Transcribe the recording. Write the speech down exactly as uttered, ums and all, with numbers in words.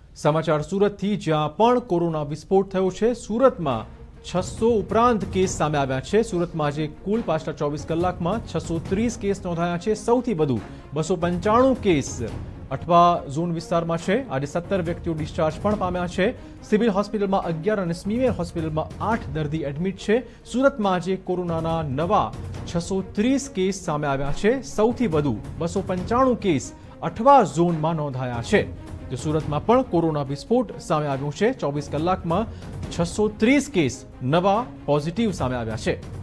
समाचार सूरतथी, ज्यां पण कोरोना विस्फोट थयो छे। सूरतमां छसो उपरांत केस सामे आव्या छे। सूरतमां आज कुल पाछला चौबीस कलाकमां छसो तीस केस नोंधाया छे। सौथी वधु बसो पंचाणु केस अठवा झोन विस्तारमां छे। आज सत्तर व्यक्तिओ डिस्चार्ज पण पाम्या छे। सिविल होस्पिટલમાં अगियार અને સ્મીમેર હોસ્પિટલમાં आठ દર્દી એડમિટ છે। सूरतमां આજે કોરોનાના નવા छसो तीस केस सामे आव्या छे। सौथी वधु बसो पंचाणु केस अठवा झोનમાં नोंधाया छे। तो सूरतमां पण कोरोना विस्फोट सामे आव्यो छे। चौबीस कलाकमां छसो तीस केस नवा पॉजिटिव सामे आव्या छे।